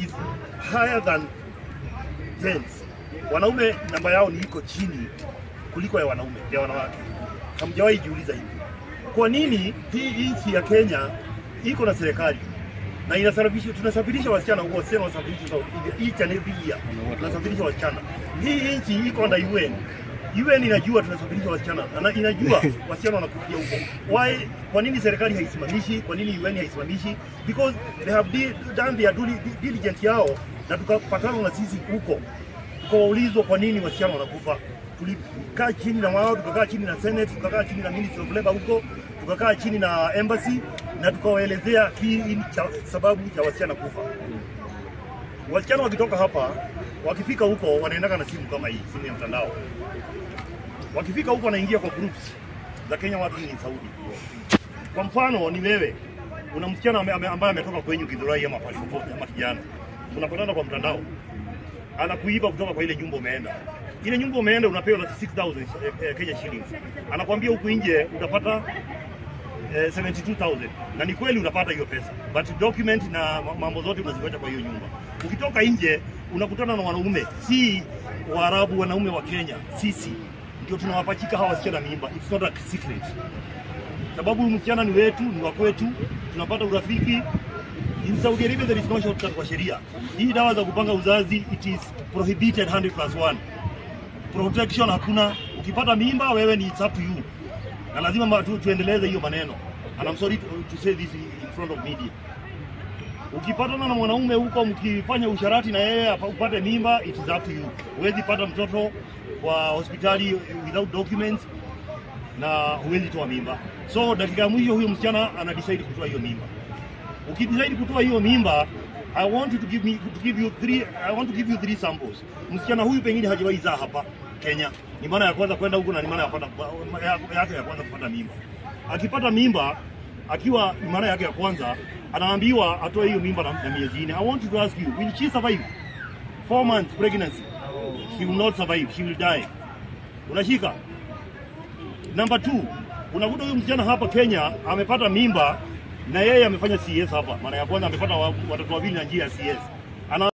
is higher than gents. Wanaume namba yao ni iko chini kuliko ya wanaume, ya wanawake. Hamjawahi jiuliza hivi? Kwa nini hii nchi ya Kenya iko na serikali na inasafirisha, tunasafirisha wasichana huko, sema wasafirisha each and every year tunasafirisha wasichana. Hii nchi iko na UN. UN inajua tunasafirisha wasichana na inajua wasichana wanakuja huko. Why? Kwa nini serikali haisimamishi? Kwa nini UN haisimamishi? Because they have done their due diligence yao, na tukapatana na sisi huko. Tukawaulizwa kwa nini wasichana wanakufa. Tulikaa chini na wao, tukakaa chini na Senate, tukakaa chini na Ministry of Labor huko, tukakaa chini na Embassy, na tukawaelezea sababu ya wasichana kufa. Wasichana wakitoka hapa, wakifika huko wanaendaka na simu kama hii, simu ya mtandao. Wakifika huko wanaingia kwa groups za Kenya watu ni Saudi. Kwa mfano ni wewe, una msichana ambaye ametoka kwenyu Githurai ama pale popote ama kijana. Unapatana kwa mtandao. Anakuiba kutoka kwa ile nyumba umeenda. Ile nyumba umeenda unapewa 6000 Kenya shillings. Anakuambia huku nje utapata 72,000. Na ni kweli unapata hiyo pesa. But document na mambo zote unaziweka kwa hiyo nyumba. Ukitoka nje unakutana na wanaume, si Waarabu, wanaume wa Kenya. Sisi ndio tunawapachika hawa wasichana mimba. It's not a secret. Sababu msichana ni wetu, ni wa kwetu, tunapata urafiki. In Saudi Arabia there is no shortcut kwa sheria. Hii dawa za kupanga uzazi, it is prohibited 100+1. Protection hakuna. Ukipata mimba wewe ni it's up to you. Na lazima tuendeleze hiyo maneno. And I'm sorry to say this in front of media. Ukipatana na mwanaume huko mkifanya usharati na yeye upate mimba, it is up to you. Huwezi pata mtoto kwa hospitali without documents na huwezi toa mimba. So dakika ya mwisho huyo msichana ana decide kutoa hiyo mimba. Ukidecide kutoa hiyo mimba, I want you to give you three samples. Msichana huyu pengine hajawahi zaa hapa Kenya. Ni mara ya kwanza kwenda huko na ni mara ya kwanza kupata mimba. Akipata mimba akiwa ni mara yake ya kwanza, anaambiwa atoe hiyo mimba na miezi 4. I want to ask you, will she survive 4 months pregnancy? She will not survive, she will die. Unashika? Number 2, unakuta huyu msichana hapa Kenya amepata mimba na yeye amefanya CS hapa. Mara ya kwanza amepata watoto wawili na njia ya CS.